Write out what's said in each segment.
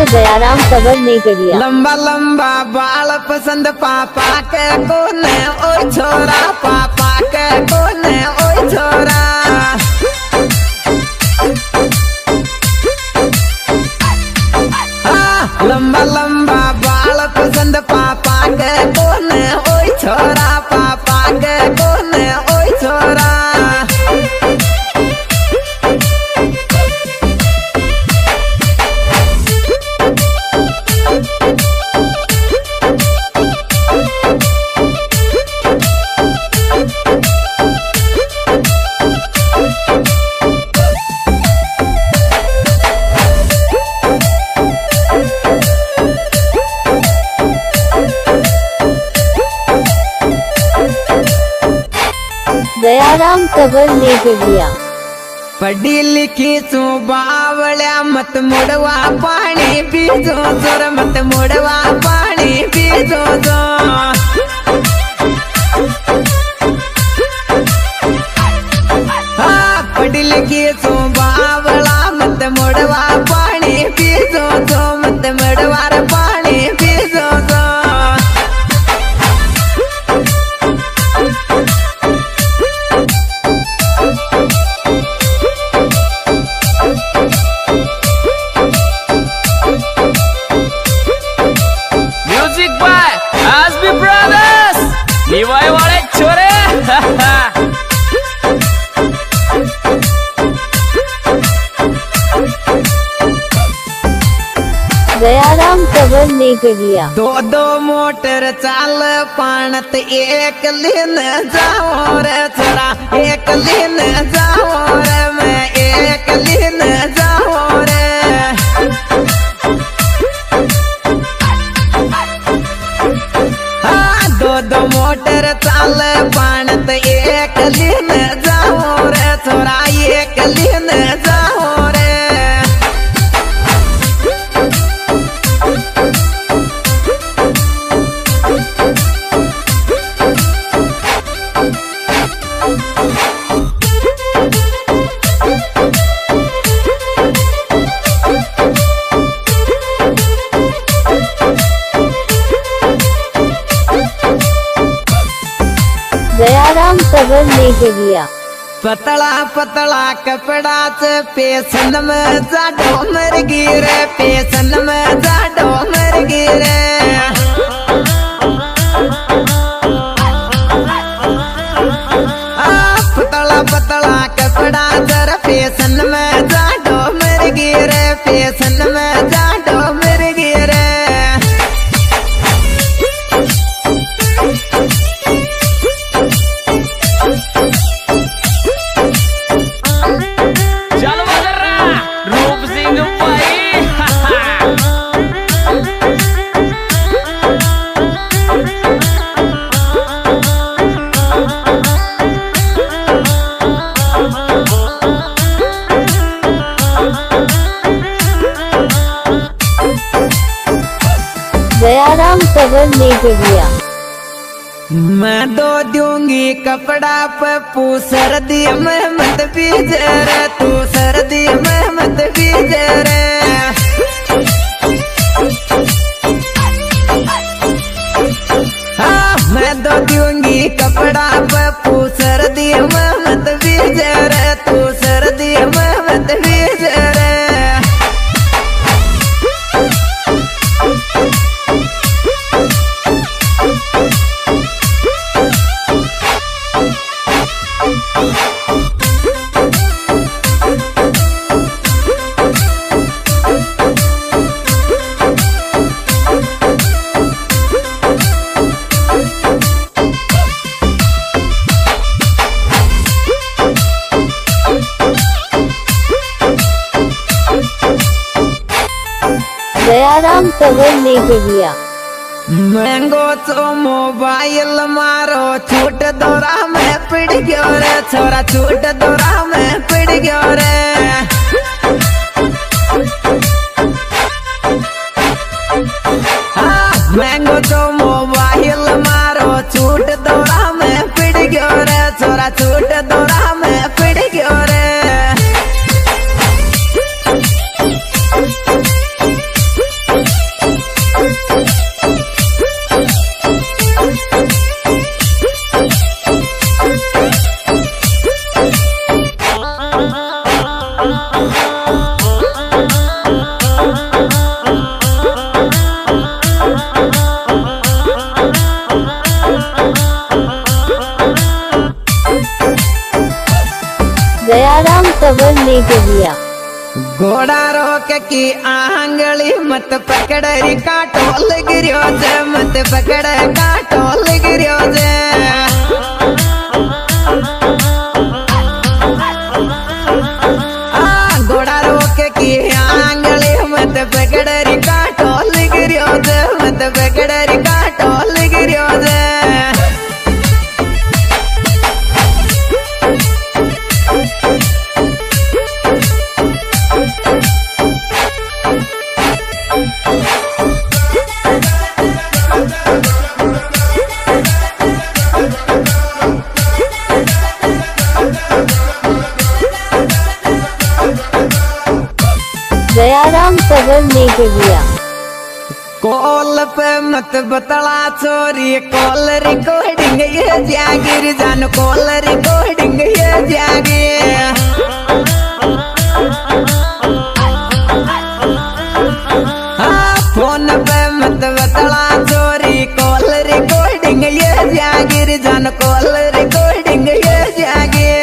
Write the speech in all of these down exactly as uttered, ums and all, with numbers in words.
दयाराम तंवर नेगरिया। लंबा लंबा बाल पसंद पापा के कोने ओ छोरा, पापा के कोने ओ छोरा। हाँ, लंबा लंबा बाल पसंद पापा के कोने ओ छोरा, पापा के कोने ओ छोरा। दयाराम तंवर नेगरिया। पढ़ी लिखी सू बावल्या मत मुड़वा पानी पीजो जोर, मत मुड़वा पानी पीजो जो। हाँ, पढ़ी लिखी सू बावला मत मुड़वा पानी पीजो जो, मत मुड़वा पानी पीजो जो। लिवाई वाले छोरे। दयाराम तंवर नेगरिया। दो दो मोटर चाल पानत एक लीन जाओ रे छोरा, एक लीन जाओ रे, मैं एक लीन जाओ रे। दो दो मोटर चाल पानत एक लीन जाओ रे छोरा, एक लीन जाओ रे। दयाराम तंवर नेगरिया। पतला पतला कपड़ा से पेशन में जाडो मर गिरे, पेशन में जाडो मर गिरे। पतला पतला कपड़ा जरा पेशन में जाडो मर गिरे, पेशन में जाडो मर गिरे। दयाराम तंवर नेगरिया। मैं दो दूंगी कपड़ा पप्पू, सर्दी में मत पीजे रे तू, सर्दी में मत पीजे रे। हाँ, मैं दो दूंगी कपड़ा पप्पू, सर्दी में मत पीजे रे तू, सर्दी में मत पीजे रे। दयाराम तंवर नेगरिया। महंगो तो मोबाइल मारो, छूट दौरा में पिड़ गयो रे छोरा, छूट दौरा में पिड़ गयो रे। हाँ, महंगो तो मोबाइल मारो, छूट दौरा में पिड़ गयो रे छोरा, छूट दौरा में पिड़ गयो रे। ने गिरिया। घोड़ा रोक की आंगली मत पकड़ काटो गिरियो जे मत पकड़ काटो गिरियो जे। घोड़ा रोक की आंगली मत पकड़ काटो गिरियो जे मत पकड़ काटो गिरियो जे। दयाराम तंवर ने गिरिया। कॉल पे मत बतला चोरी कॉल रिकॉर्डिंग ये जागिर जान कॉल रिकॉर्डिंग ये जागिर। हाँ फोन पे मत बतला चोरी कॉल रिकॉर्डिंग ये जागिर जान कॉल रिकॉर्डिंग ये जागिर।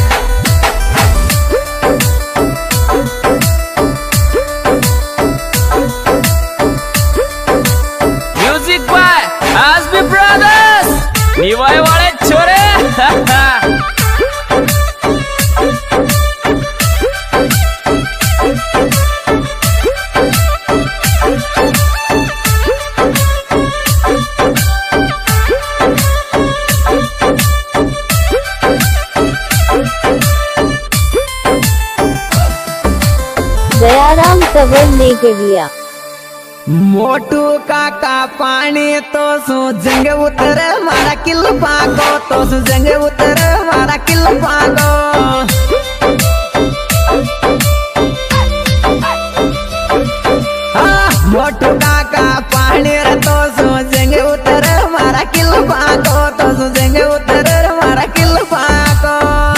निवाय वाले छोरे दयाराम तंवर ने गिरिया। मोटू काका पानी तो सु जंग उतर मारा किल पागो तो सु जंग उतर मारा किल पागो। हाँ मोटू काका पानी तो सु जंग उतर मारा किल पागो तो सु जंग उतर मारा किल पागो।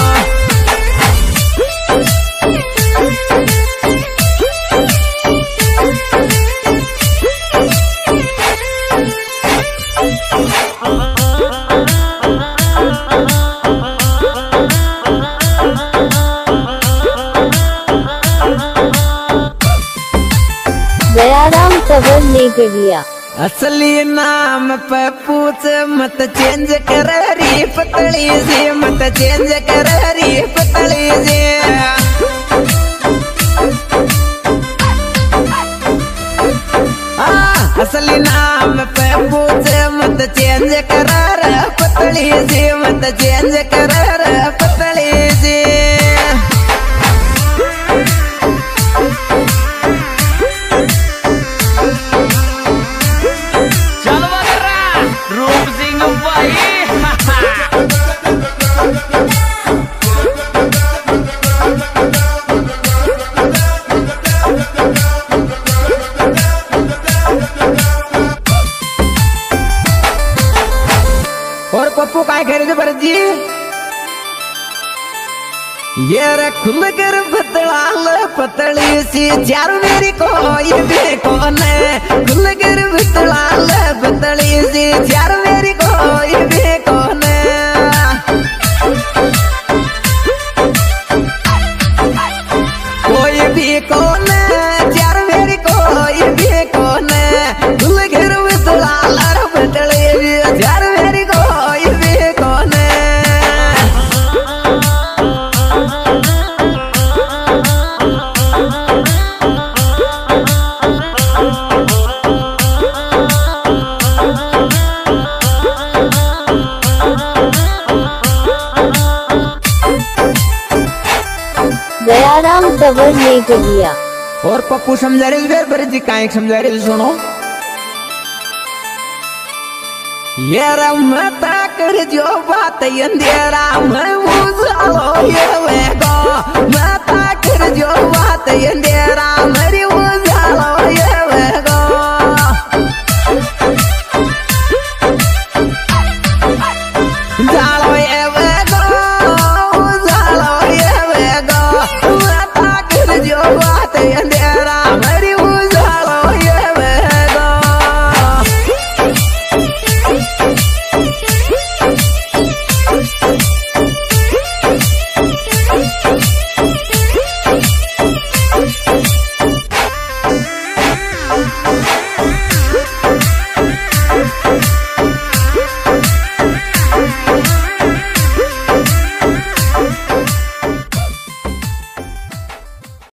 दयाराम तंवर ने गिरिया। असली नाम पे पूछ मत चेंज कर री पतली सी मत चेंज कर री पतली सी। असली नाम पे पूछ मत चेंज कर पतली सी मत चेंज कर पतली सी। रूप सिंह भाई और पप्पू काय करे थे भरत जी ये रे खुल कर बतलाल पतली सी चार मेरी को ये देखो ने खुल कर बतलाल पतली सी चार मेरी को ये देखो ने। कोई भी कौन चार मेरी को ये देखो ने खुल कर बतलाल पतली सी चार मेरी को ये देखो ने। दयाराम तंवर ने गिरिया। और पप्पू समझा रहे फिर भरत जी का एक समझा रहे सुनो। ये रमता कर जो बात अंधेरा मैं उजालो ये वेगो मता कर जो बात अंधेरा